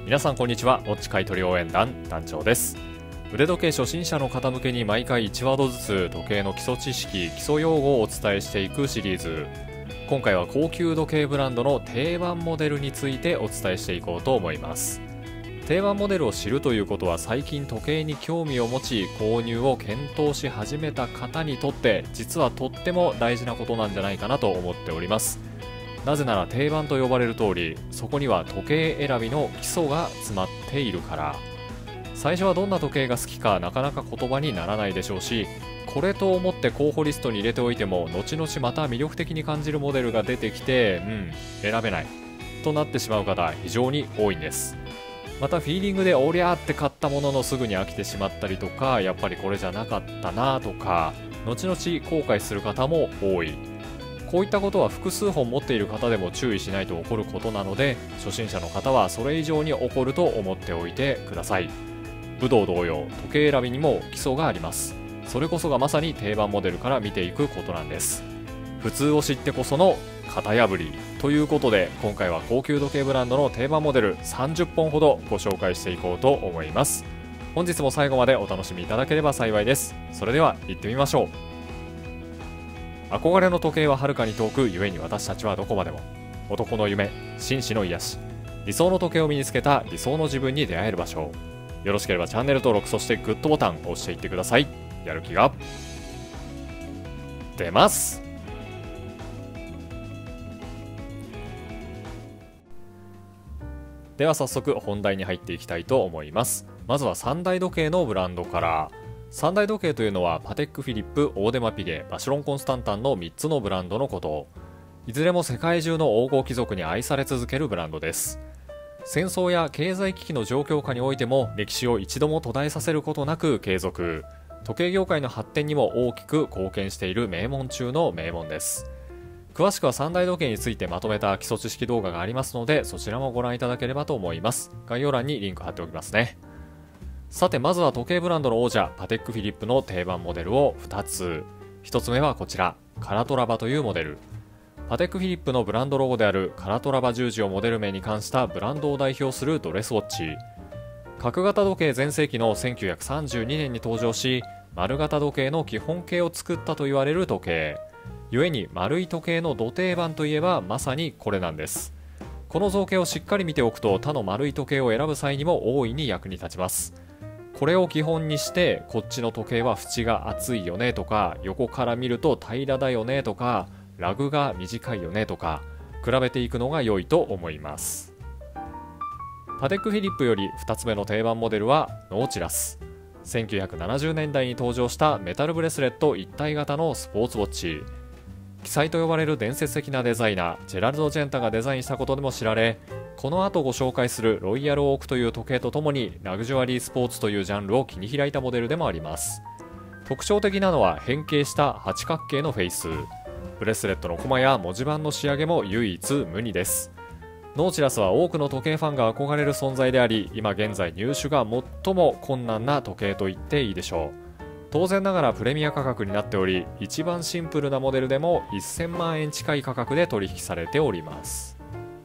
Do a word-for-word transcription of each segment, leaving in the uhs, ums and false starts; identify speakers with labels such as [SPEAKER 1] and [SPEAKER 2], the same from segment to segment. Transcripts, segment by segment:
[SPEAKER 1] 皆さんこんにちは。ウォッチ買取応援団団長です。腕時計初心者の方向けに毎回いちワードずつ時計の基礎知識、基礎用語をお伝えしていくシリーズ。今回は高級時計ブランドの定番モデルについてお伝えしていこうと思います。定番モデルを知るということは、最近時計に興味を持ち購入を検討し始めた方にとって実はとっても大事なことなんじゃないかなと思っております。なぜなら定番と呼ばれる通り、そこには時計選びの基礎が詰まっているから。最初はどんな時計が好きかなかなか言葉にならないでしょうし、これと思って候補リストに入れておいても後々また魅力的に感じるモデルが出てきて、うん選べないとなってしまう方非常に多いんです。またフィーリングでおりゃーって買ったもののすぐに飽きてしまったりとか、やっぱりこれじゃなかったなとか後々後悔する方も多い。こういったことは複数本持っている方でも注意しないと起こることなので、初心者の方はそれ以上に起こると思っておいてください。武道同様、時計選びにも基礎があります。それこそがまさに定番モデルから見ていくことなんです。普通を知ってこその型破りということで、今回は高級時計ブランドの定番モデルさんじゅっぽんほどご紹介していこうと思います。本日も最後までお楽しみいただければ幸いです。それでは行ってみましょう。憧れの時計は遥かに遠く、ゆえに私たちはどこまでも。男の夢、紳士の癒し、理想の時計を身につけた理想の自分に出会える場所。よろしければチャンネル登録、そしてグッドボタンを押していってください。やる気が出ます。では早速本題に入っていきたいと思います。まずは三大時計のブランドから。三大時計というのはパテックフィリップ、オーデマピゲ、バシュロンコンスタンタンのみっつのブランドのこと。いずれも世界中の王侯貴族に愛され続けるブランドです。戦争や経済危機の状況下においても歴史を一度も途絶えさせることなく継続。時計業界の発展にも大きく貢献している名門中の名門です。詳しくは三大時計についてまとめた基礎知識動画がありますので、そちらもご覧いただければと思います。概要欄にリンク貼っておきますね。さて、まずは時計ブランドの王者パテックフィリップの定番モデルをふたつ。ひとつめはこちら、カラトラバというモデル。パテックフィリップのブランドロゴであるカラトラバ十字をモデル名に冠したブランドを代表するドレスウォッチ。角型時計全盛期のせんきゅうひゃくさんじゅうにねんに登場し、丸型時計の基本形を作ったと言われる時計。故に丸い時計のど定番といえばまさにこれなんです。この造形をしっかり見ておくと、他の丸い時計を選ぶ際にも大いに役に立ちます。これを基本にして、こっちの時計は縁が厚いよねとか、横から見ると平らだよねとか、ラグが短いよねとか比べていくのが良いと思います。パテックフィリップよりふたつめの定番モデルはノーチラス。せんきゅうひゃくななじゅうねんだいに登場したメタルブレスレット一体型のスポーツウォッチ。奇才と呼ばれる伝説的なデザイナージェラルド・ジェンタがデザインしたことでも知られ、この後ご紹介するロイヤルオークという時計とともにラグジュアリースポーツというジャンルを切り開いたモデルでもあります。特徴的なのは変形した八角形のフェイス。ブレスレットのコマや文字盤の仕上げも唯一無二です。ノーチラスは多くの時計ファンが憧れる存在であり、今現在入手が最も困難な時計と言っていいでしょう。当然ながらプレミア価格になっており、一番シンプルなモデルでもせんまんえん近い価格で取引されております。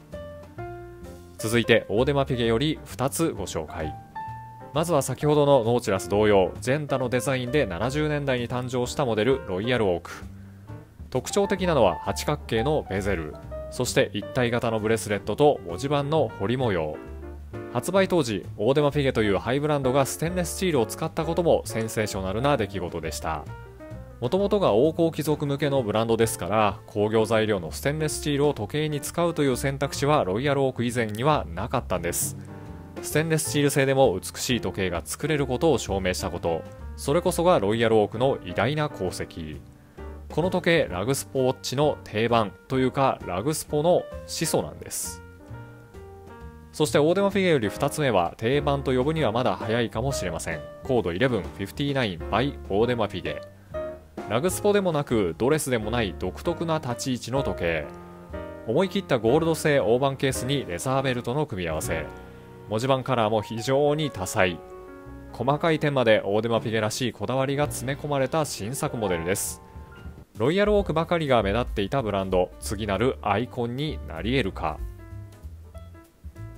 [SPEAKER 1] 続いてオーデマピゲよりふたつご紹介。まずは先ほどのノーチラス同様、ジェンタのデザインでななじゅうねんだいに誕生したモデルロイヤルオーク。特徴的なのは八角形のベゼル、そして一体型のブレスレットと文字盤の彫り模様。発売当時、オーデマピゲというハイブランドがステンレススチールを使ったこともセンセーショナルな出来事でした。もともとが王侯貴族向けのブランドですから、工業材料のステンレススチールを時計に使うという選択肢はロイヤルオーク以前にはなかったんです。ステンレススチール製でも美しい時計が作れることを証明したこと、それこそがロイヤルオークの偉大な功績。この時計、ラグスポウォッチの定番というかラグスポの始祖なんです。そしてオーデマフィゲよりふたつめは定番と呼ぶにはまだ早いかもしれません。コードじゅういちご by オーデマフィゲ。ラグスポでもなくドレスでもない独特な立ち位置の時計。思い切ったゴールド製大判ケースにレザーベルトの組み合わせ。文字盤カラーも非常に多彩。細かい点までオーデマフィゲらしいこだわりが詰め込まれた新作モデルです。ロイヤルオークばかりが目立っていたブランド、次なるアイコンになり得るか。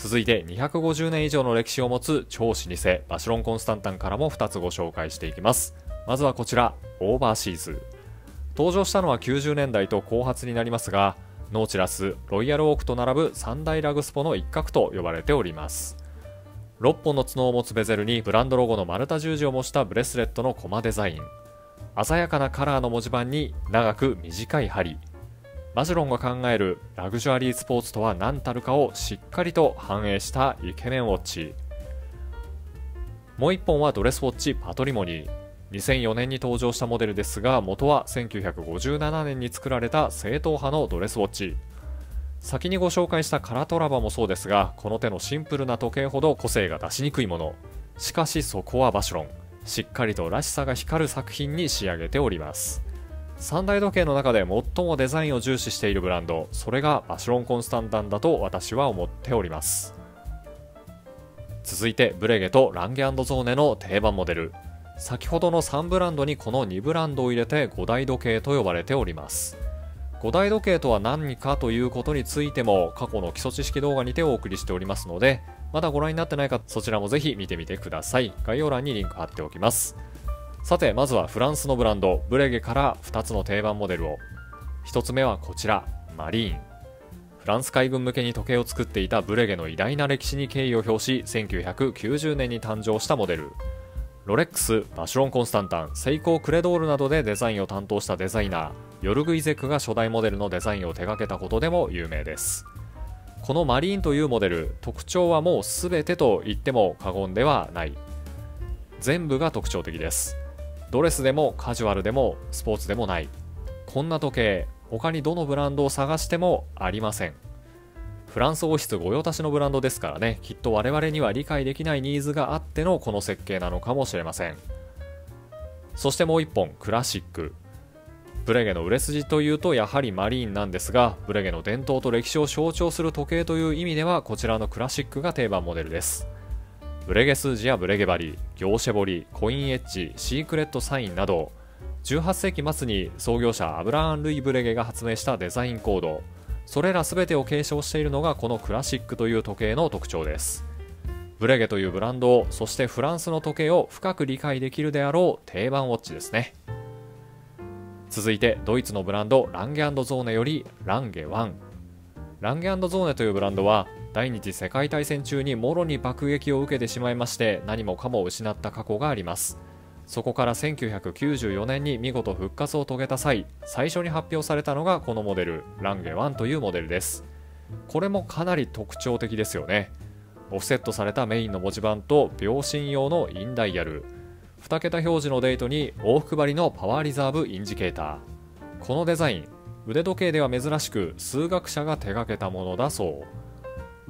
[SPEAKER 1] 続いてにひゃくごじゅうねん以上の歴史を持つ超老舗バシロンコンスタンタンからもふたつご紹介していきます。まずはこちら、オーバーシーズ。登場したのはきゅうじゅうねんだいと後発になりますが、ノーチラス、ロイヤルオークと並ぶ三大ラグスポの一角と呼ばれております。ろっぽんの角を持つベゼルにブランドロゴの丸太十字を模したブレスレットのコマデザイン、鮮やかなカラーの文字盤に長く短い針。バシロンが考えるラグジュアリースポーツとは何たるかをしっかりと反映したイケメンウォッチ。もういっぽんはドレスウォッチパトリモニー。にせんよねんに登場したモデルですが、元はせんきゅうひゃくごじゅうななねんに作られた正統派のドレスウォッチ。先にご紹介したカラトラバもそうですが、この手のシンプルな時計ほど個性が出しにくいもの。しかしそこはバシロン、しっかりとらしさが光る作品に仕上げております。三大時計の中で最もデザインを重視しているブランド、それがバシロンコンスタンタンだと私は思っております。続いてブレゲとランゲ&ゾーネの定番モデル。先ほどのさんブランドにこのにブランドを入れてご大時計と呼ばれております。ご大時計とは何かということについても過去の基礎知識動画にてお送りしておりますので、まだご覧になってない方そちらもぜひ見てみてください。概要欄にリンク貼っておきます。さて、まずはフランスのブランドブレゲからふたつの定番モデルを。ひとつめはこちら、マリーン。フランス海軍向けに時計を作っていたブレゲの偉大な歴史に敬意を表し、せんきゅうひゃくきゅうじゅうねんに誕生したモデル。ロレックス、バシロンコンスタンタン、セイコークレドールなどでデザインを担当したデザイナーヨルグ・イゼクが初代モデルのデザインを手掛けたことでも有名です。このマリーンというモデル、特徴はもう全てと言っても過言ではない。全部が特徴的です。ドレスでもカジュアルでもスポーツでもない。こんな時計、他にどのブランドを探してもありません。フランス王室御用達のブランドですからね、きっと我々には理解できないニーズがあってのこの設計なのかもしれません。そしてもう一本、クラシック。ブレゲの売れ筋というとやはりマリーンなんですが、ブレゲの伝統と歴史を象徴する時計という意味ではこちらのクラシックが定番モデルです。ブレゲ数字やブレゲバリ、ギョーシェボリ、コインエッジ、シークレットサインなど、じゅうはっせいき末に創業者アブラーン・ルイ・ブレゲが発明したデザインコード、それら全てを継承しているのがこのクラシックという時計の特徴です。ブレゲというブランドを、そしてフランスの時計を深く理解できるであろう定番ウォッチですね。続いてドイツのブランドランゲ&ゾーネよりランゲワン。ランゲ&ゾーネというブランドは第二次世界大戦中にもろに爆撃を受けてしまいまして、何もかも失った過去があります。そこからせんきゅうひゃくきゅうじゅうよねんに見事復活を遂げた際、最初に発表されたのがこのモデルランゲワンというモデルです。これもかなり特徴的ですよね。オフセットされたメインの文字盤と秒針用のインダイヤル、に桁表示のデートに往復針のパワーリザーブインジケーター。このデザイン、腕時計では珍しく数学者が手掛けたものだそう。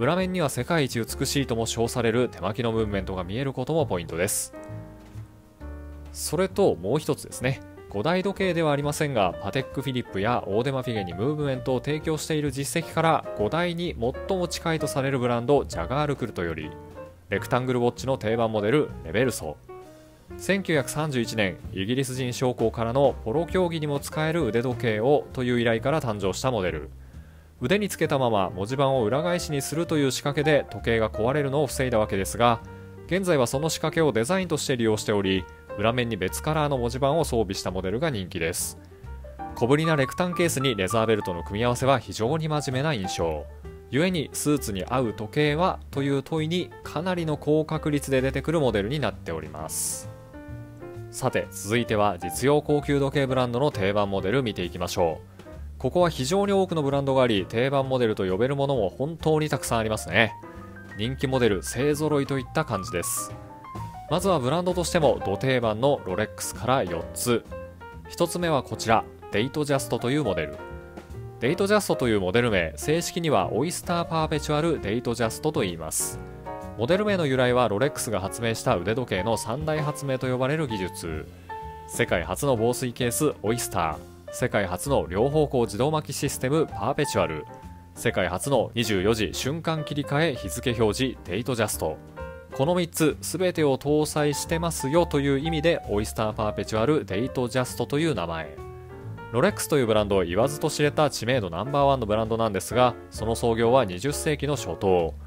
[SPEAKER 1] 裏面には世界一美しいとも称される手巻きのムーブメントが見えることもポイントです。それともう一つですね、ご大時計ではありませんが、パテックフィリップやオーデマフィゲにムーブメントを提供している実績からご大に最も近いとされるブランドジャガールクルトよりレクタングルウォッチの定番モデルレベルソ。せんきゅうひゃくさんじゅういちねん、イギリス人将校からのポロ競技にも使える腕時計をという依頼から誕生したモデル。腕につけたまま文字盤を裏返しにするという仕掛けで時計が壊れるのを防いだわけですが、現在はその仕掛けをデザインとして利用しており、裏面に別カラーの文字盤を装備したモデルが人気です。小ぶりなレクタンケースにレザーベルトの組み合わせは非常に真面目な印象。故にスーツに合う時計はという問いにかなりの高確率で出てくるモデルになっております。さて続いては実用高級時計ブランドの定番モデル見ていきましょう。ここは非常に多くのブランドがあり、定番モデルと呼べるものも本当にたくさんありますね。人気モデル勢ぞろいといった感じです。まずはブランドとしてもド定番のロレックスからよっつ。ひとつめはこちら、デイトジャストというモデル。デイトジャストというモデル名、正式にはオイスターパーペチュアルデイトジャストと言います。モデル名の由来はロレックスが発明した腕時計の三大発明と呼ばれる技術。世界初の防水ケースオイスター、世界初の両方向自動巻きシステムパーペチュアル、世界初のにじゅうよじ瞬間切り替え日付表示デイトジャスト。このみっつ全てを搭載してますよという意味でオイスターパーペチュアルデイトジャストという名前。ロレックスというブランドを言わずと知れた知名度ナンバーワンのブランドなんですが、その創業はにじゅっせいきの初頭。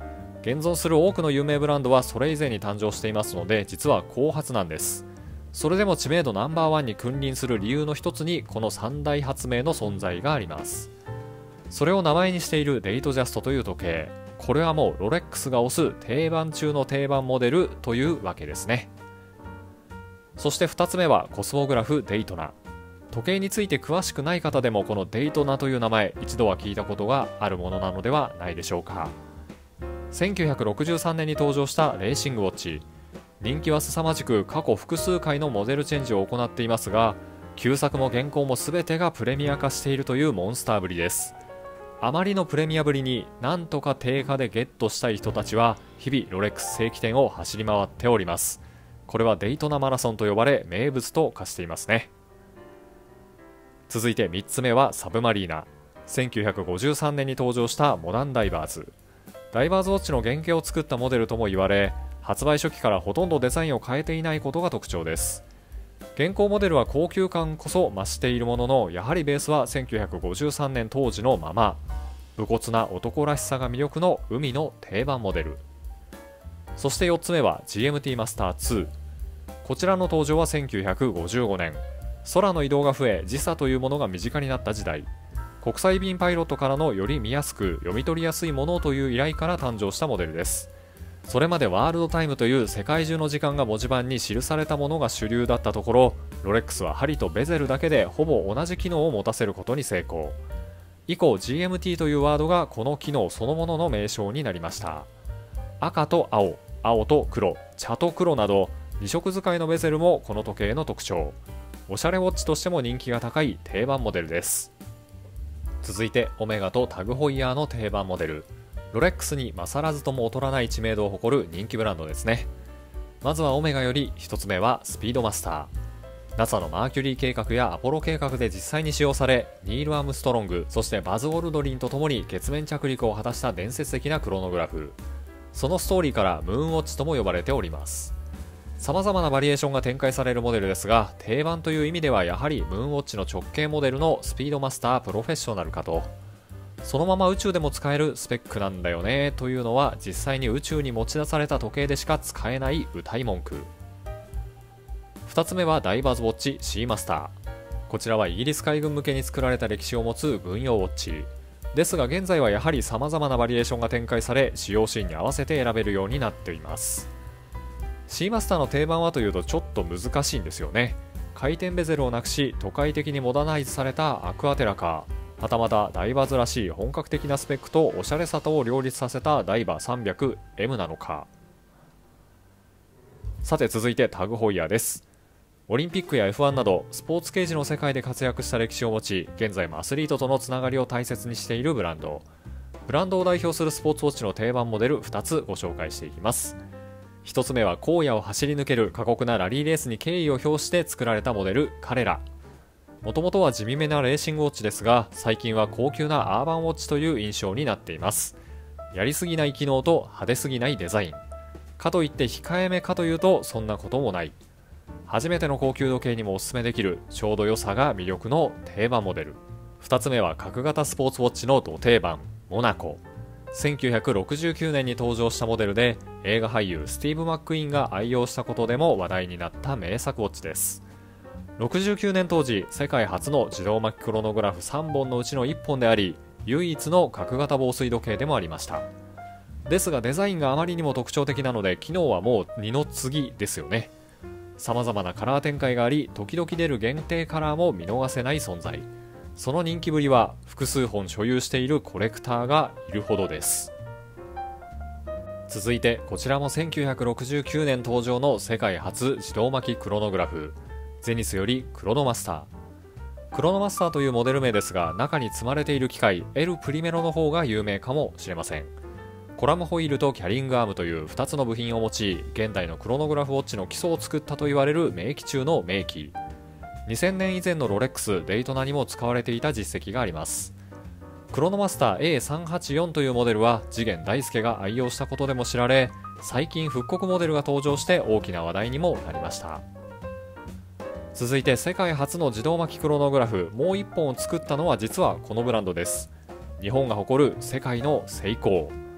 [SPEAKER 1] 現存する多くの有名ブランドはそれ以前に誕生していますので、実は後発なんです。それでも知名度ナンバーワンに君臨する理由の一つにこのさん大発明の存在があります。それを名前にしているデイトジャストという時計、これはもうロレックスが推す定番中の定番モデルというわけですね。そしてふたつめはコスモグラフデイトナ。時計について詳しくない方でもこのデイトナという名前一度は聞いたことがあるものなのではないでしょうか。せんきゅうひゃくろくじゅうさんねんに登場したレーシングウォッチ、人気は凄まじく過去複数回のモデルチェンジを行っていますが、旧作も現行も全てがプレミア化しているというモンスターぶりです。あまりのプレミアぶりになんとか定価でゲットしたい人たちは日々ロレックス正規店を走り回っております。これはデイトナマラソンと呼ばれ名物と化していますね。続いてみっつめはサブマリーナ。せんきゅうひゃくごじゅうさんねんに登場したモダンダイバーズ。ダイバーズウォッチの原型を作ったモデルとも言われ、発売初期からほとんどデザインを変えていないことが特徴です。現行モデルは高級感こそ増しているものの、やはりベースはせんきゅうひゃくごじゅうさんねん当時のまま、武骨な男らしさが魅力の海の定番モデル。そしてよっつめは ジーエムティー マスターツー。こちらの登場はせんきゅうひゃくごじゅうごねん。空の移動が増え、時差というものが身近になった時代、国際便パイロットからのより見やすく読み取りやすいものという依頼から誕生したモデルです。それまでワールドタイムという世界中の時間が文字盤に記されたものが主流だったところ、ロレックスは針とベゼルだけでほぼ同じ機能を持たせることに成功。以降 ジーエムティー というワードがこの機能そのものの名称になりました。赤と青、青と黒、茶と黒などに色使いのベゼルもこの時計の特徴。おしゃれウォッチとしても人気が高い定番モデルです。続いてオメガとタグホイヤーの定番モデル。ロレックスに勝らずとも劣らない知名度を誇る人気ブランドですね。まずはオメガよりひとつめはスピードマスター。 ナサ のマーキュリー計画やアポロ計画で実際に使用され、ニール・アームストロング、そしてバズ・オルドリンとともに月面着陸を果たした伝説的なクロノグラフ。そのストーリーからムーンウォッチとも呼ばれております。様々なバリエーションが展開されるモデルですが、定番という意味ではやはりムーンウォッチの直径モデルのスピードマスタープロフェッショナルかと。そのまま宇宙でも使えるスペックなんだよねというのは、実際に宇宙に持ち出された時計でしか使えない謳い文句。ふたつめはダイバーズウォッチシーマスター。こちらはイギリス海軍向けに作られた歴史を持つ軍用ウォッチですが、現在はやはり様々なバリエーションが展開され、使用シーンに合わせて選べるようになっています。シーマスターの定番はというとちょっと難しいんですよね。回転ベゼルをなくし、都会的にモダナイズされたアクアテラカー、はたまたダイバーズらしい本格的なスペックとおしゃれさとを両立させたダイバー さんびゃくエム なのか。さて続いてタグホイヤーです。オリンピックや エフワン などスポーツケージの世界で活躍した歴史を持ち、現在もアスリートとのつながりを大切にしているブランド。ブランドを代表するスポーツウォッチの定番モデルふたつご紹介していきます。ひとつめは荒野を走り抜ける過酷なラリーレースに敬意を表して作られたモデルカレラ。もともとは地味めなレーシングウォッチですが、最近は高級なアーバンウォッチという印象になっています。やりすぎない機能と派手すぎないデザイン、かといって控えめかというとそんなこともない。初めての高級時計にもおすすめできるちょうど良さが魅力の定番モデル。ふたつめは角型スポーツウォッチのド定番モナコ。せんきゅうひゃくろくじゅうきゅうねんに登場したモデルで、映画俳優スティーブ・マック・イーンが愛用したことでも話題になった名作ウォッチです。ろくじゅうきゅうねん当時、世界初の自動巻きクロノグラフさんぼんのうちのいっぽんであり、唯一の角型防水時計でもありました。ですがデザインがあまりにも特徴的なので、機能はもう二の次ですよね。様々なカラー展開があり、時々出る限定カラーも見逃せない存在。その人気ぶりは複数本所有しているコレクターがいるほどです。続いてこちらもせんきゅうひゃくろくじゅうきゅうねん登場の世界初自動巻きクロノグラフ、ゼニスよりクロノマスター。クロノマスターというモデル名ですが、中に積まれている機械 エル プリメロの方が有名かもしれません。コラムホイールとキャリングアームというふたつの部品を用い、現代のクロノグラフウォッチの基礎を作ったと言われる名機中の名機。にせんねん以前のロレックス、デイトナにも使われていた実績があります。クロノマスター エーさんはちよん というモデルは次元大介が愛用したことでも知られ、最近復刻モデルが登場して大きな話題にもなりました。続いて世界初の自動巻きクロノグラフもういっぽんを作ったのは実はこのブランドです。日本が誇る世界のセイコー。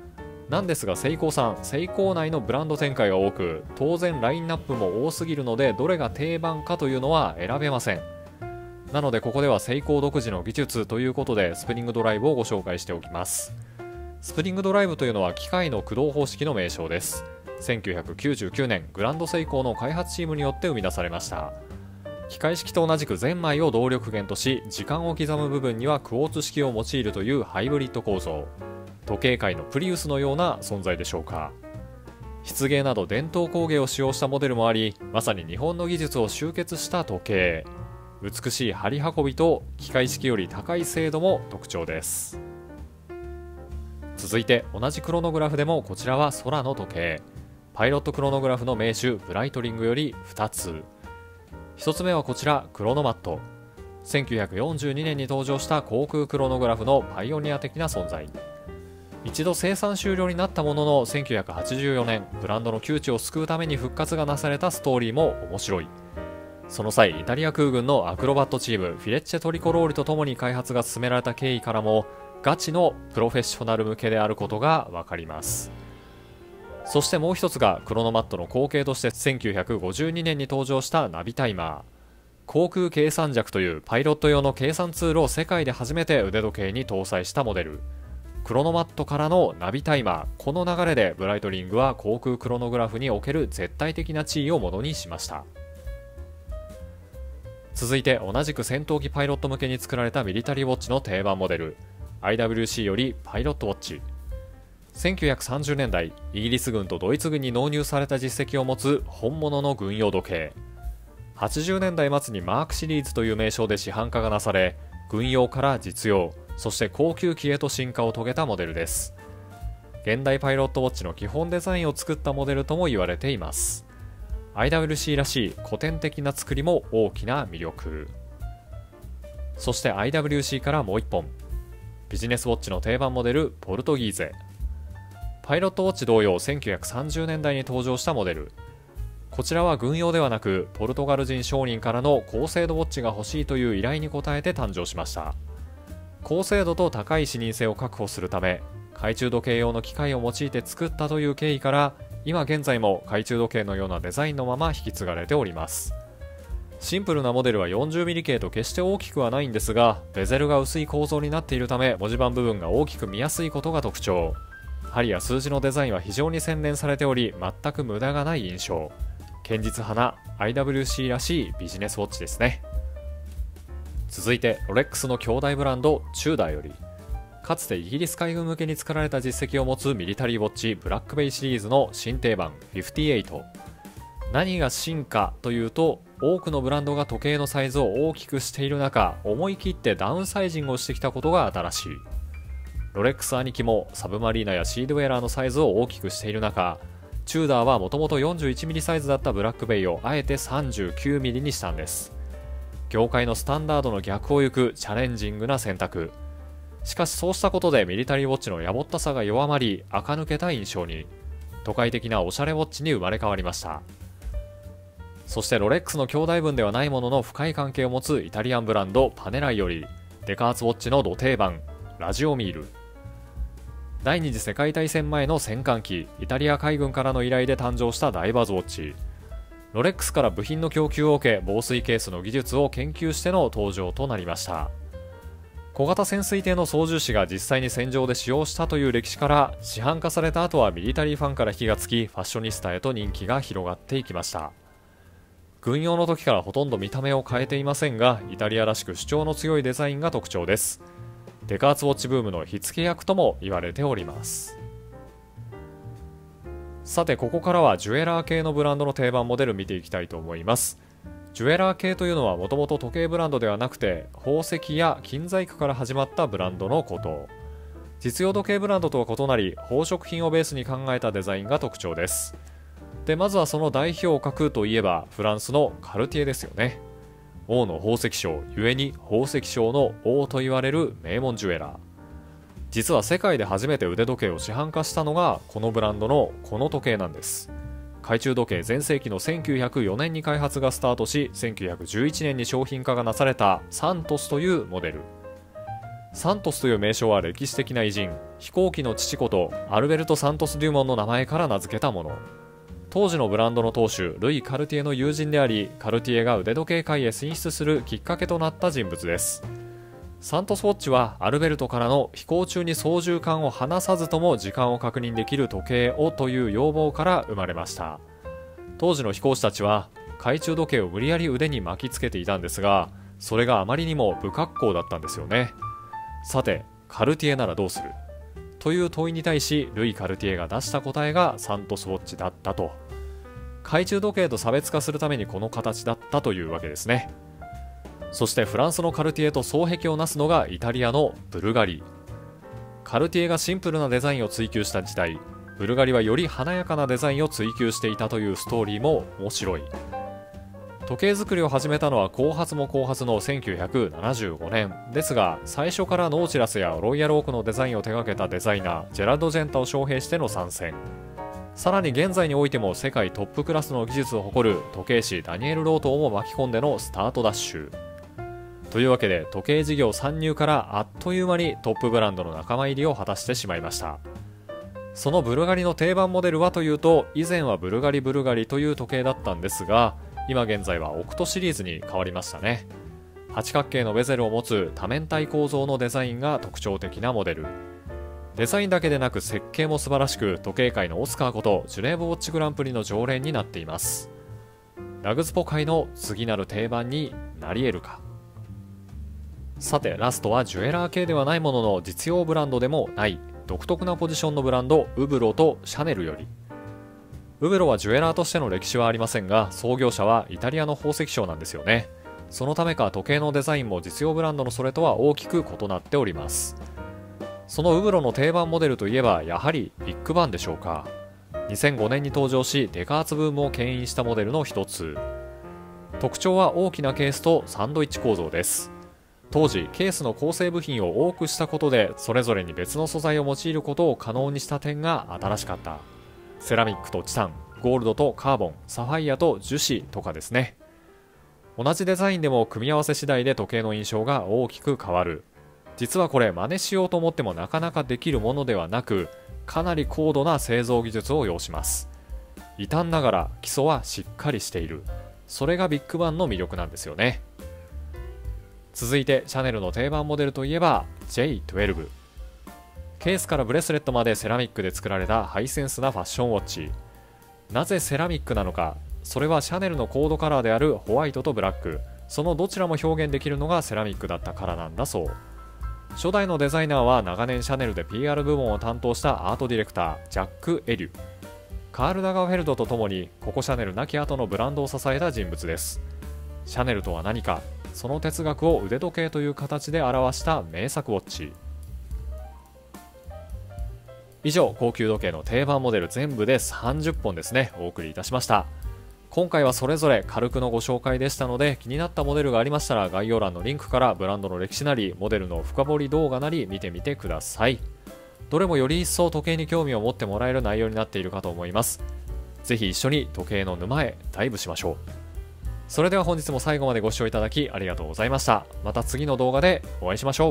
[SPEAKER 1] なんですがセイコーさん、セイコー内のブランド展開が多く、当然ラインナップも多すぎるので、どれが定番かというのは選べません。なのでここではセイコー独自の技術ということでスプリングドライブをご紹介しておきます。スプリングドライブというのは機械の駆動方式の名称です。せんきゅうひゃくきゅうじゅうきゅうねん、グランドセイコーの開発チームによって生み出されました。機械式と同じくゼンマイを動力源とし、時間を刻む部分にはクォーツ式を用いるというハイブリッド構造。時計界のプリウスのような存在でしょうか。漆芸など伝統工芸を使用したモデルもあり、まさに日本の技術を集結した時計。美しい張り運びと機械式より高い精度も特徴です。続いて同じクロノグラフでもこちらは空の時計。パイロットクロノグラフの名手ブライトリングよりふたつ。ひとつめはこちらクロノマット。せんきゅうひゃくよんじゅうにねんに登場した航空クロノグラフのパイオニア的な存在。一度生産終了になったものの、せんきゅうひゃくはちじゅうよねんブランドの窮地を救うために復活がなされたストーリーも面白い。その際イタリア空軍のアクロバットチームフィレッチェトリコロールとともに開発が進められた経緯からも、ガチのプロフェッショナル向けであることがわかります。そしてもう一つがクロノマットの後継としてせんきゅうひゃくごじゅうにねんに登場したナビタイマー。航空計算尺というパイロット用の計算ツールを世界で初めて腕時計に搭載したモデル。クロノマットからのナビタイマー、この流れでブライトリングは航空クロノグラフにおける絶対的な地位をものにしました。続いて同じく戦闘機パイロット向けに作られたミリタリーウォッチの定番モデル アイダブリューシー よりパイロットウォッチ。せんきゅうひゃくさんじゅうねんだい、イギリス軍とドイツ軍に納入された実績を持つ本物の軍用時計。はちじゅうねんだい末にマークシリーズという名称で市販化がなされ、軍用から実用、そして高級機へと進化を遂げたモデルです。現代パイロットウォッチの基本デザインを作ったモデルとも言われています。アイダブリューシー らしい古典的な作りも大きな魅力。そして アイダブリューシー からもういっぽん、ビジネスウォッチの定番モデルポルトギーゼ。パイロットウォッチ同様せんきゅうひゃくさんじゅうねんだいに登場したモデル。こちらは軍用ではなくポルトガル人商人からの高精度ウォッチが欲しいという依頼に応えて誕生しました。高精度と高い視認性を確保するため、懐中時計用の機械を用いて作ったという経緯から、今現在も懐中時計のようなデザインのまま引き継がれております。シンプルなモデルは よんじゅうミリ 系と決して大きくはないんですが、ベゼルが薄い構造になっているため文字盤部分が大きく見やすいことが特徴。針や数字のデザインは非常に洗練されており、全く無駄がない印象。堅実派な アイダブリューシー らしいビジネスウォッチですね。続いてロレックスの兄弟ブランドチューダーより、かつてイギリス海軍向けに作られた実績を持つミリタリーウォッチブラックベイシリーズの新定番ごじゅうはち。何が進化というと、多くのブランドが時計のサイズを大きくしている中、思い切ってダウンサイジングをしてきたことが新しい。ロレックス兄貴もサブマリーナやシードウェラーのサイズを大きくしている中、チューダーはもともと よんじゅういちミリ サイズだったブラックベイをあえて さんじゅうきゅうミリ にしたんです。業界のスタンダードの逆を行くチャレンジングな選択。しかしそうしたことでミリタリーウォッチのやぼったさが弱まり、垢抜けた印象に、都会的なおしゃれウォッチに生まれ変わりました。そしてロレックスの兄弟分ではないものの深い関係を持つイタリアンブランドパネライより、デカーツウォッチの土定番ラジオミール。第二次世界大戦前の戦艦機、イタリア海軍からの依頼で誕生したダイバーズウォッチ。ロレックスから部品の供給を受け、防水ケースの技術を研究しての登場となりました。小型潜水艇の操縦士が実際に戦場で使用したという歴史から、市販化された後はミリタリーファンから火がつき、ファッショニスタへと人気が広がっていきました。軍用の時からほとんど見た目を変えていませんが、イタリアらしく主張の強いデザインが特徴です。デカーツウォッチブームの火付け役とも言われております。さてここからはジュエラー系のブランドの定番モデル見ていきたいと思います。ジュエラー系というのはもともと時計ブランドではなくて、宝石や金細工から始まったブランドのこと。実用時計ブランドとは異なり、宝飾品をベースに考えたデザインが特徴です。でまずはその代表格といえばフランスのカルティエですよね。王の宝石商ゆえに宝石商の王と言われる名門ジュエラー。実は世界で初めて腕時計を市販化したのがこのブランドのこの時計なんです。懐中時計全盛期のせんきゅうひゃくよねんに開発がスタートし、せんきゅうひゃくじゅういちねんに商品化がなされたサントスというモデル。 サントスという名称は歴史的な偉人、飛行機の父ことアルベルト・サントス・デュモンの名前から名付けたもの。当時のブランドの当主ルイ・カルティエの友人であり、カルティエが腕時計界へ進出するきっかけとなった人物です。サントスウォッチはアルベルトからの飛行中に操縦桿を離さずとも時間を確認できる時計をという要望から生まれました。当時の飛行士たちは懐中時計を無理やり腕に巻きつけていたんですが、それがあまりにも不格好だったんですよね。さてカルティエならどうするという問いに対し、ルイ・カルティエが出した答えがサントスウォッチだったと。懐中時計と差別化するためにこの形だったというわけですね。そしてフランスのカルティエと双璧をなすのがイタリアのブルガリ。カルティエがシンプルなデザインを追求した時代、ブルガリはより華やかなデザインを追求していたというストーリーも面白い。時計作りを始めたのは後発も後発のせんきゅうひゃくななじゅうごねんですが、最初からノーチラスやロイヤルオークのデザインを手掛けたデザイナージェラルド・ジェンタを招聘しての参戦。さらに現在においても世界トップクラスの技術を誇る時計師ダニエル・ロートをも巻き込んでのスタートダッシュというわけで、時計事業参入からあっという間にトップブランドの仲間入りを果たしてしまいました。そのブルガリの定番モデルはというと、以前はブルガリブルガリという時計だったんですが、今現在はオクトシリーズに変わりましたね。八角形のベゼルを持つ多面体構造のデザインが特徴的なモデル。デザインだけでなく設計も素晴らしく、時計界のオスカーことジュネーブウォッチグランプリの常連になっています。ラグズポ界の次なる定番になり得るか。さてラストはジュエラー系ではないものの実用ブランドでもない独特なポジションのブランド、ウブロとシャネルより。ウブロはジュエラーとしての歴史はありませんが、創業者はイタリアの宝石商なんですよね。そのためか時計のデザインも実用ブランドのそれとは大きく異なっております。そのウブロの定番モデルといえばやはりビッグバンでしょうか。にせんごねんに登場しデカーツブームを牽引したモデルの一つ。特徴は大きなケースとサンドイッチ構造です。当時ケースの構成部品を多くしたことで、それぞれに別の素材を用いることを可能にした点が新しかった。セラミックとチタン、ゴールドとカーボン、サファイアと樹脂とかですね。同じデザインでも組み合わせ次第で時計の印象が大きく変わる。実はこれ真似しようと思ってもなかなかできるものではなく、かなり高度な製造技術を要します。異端ながら基礎はしっかりしている。それがビッグバンの魅力なんですよね。続いてシャネルの定番モデルといえば ジェイじゅうに。ケースからブレスレットまでセラミックで作られたハイセンスなファッションウォッチ。なぜセラミックなのか。それはシャネルのコードカラーであるホワイトとブラック、そのどちらも表現できるのがセラミックだったからなんだそう。初代のデザイナーは長年シャネルで ピーアール 部門を担当したアートディレクタージャック・エリュ。カール・ラガーフェルドとともにココシャネル亡き後のブランドを支えた人物です。シャネルとは何か、その哲学を腕時計という形で表した名作ウォッチ。以上、高級時計の定番モデル全部でさんじゅっぽんですね、お送りいたしました。今回はそれぞれ軽くのご紹介でしたので、気になったモデルがありましたら概要欄のリンクからブランドの歴史なりモデルの深掘り動画なり見てみてください。どれもより一層時計に興味を持ってもらえる内容になっているかと思います。ぜひ一緒に時計の沼へダイブしましょう。それでは本日も最後までご視聴いただきありがとうございました。また次の動画でお会いしましょう。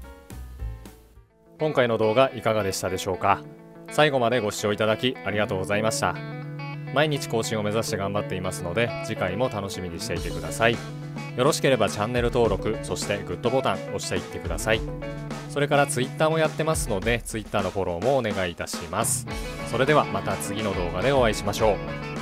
[SPEAKER 1] 今回の動画いかがでしたでしょうか。最後までご視聴いただきありがとうございました。毎日更新を目指して頑張っていますので、次回も楽しみにしていてください。よろしければチャンネル登録、そしてグッドボタン押していってください。それからツイッターもやってますので、ツイッターのフォローもお願いいたします。それではまた次の動画でお会いしましょう。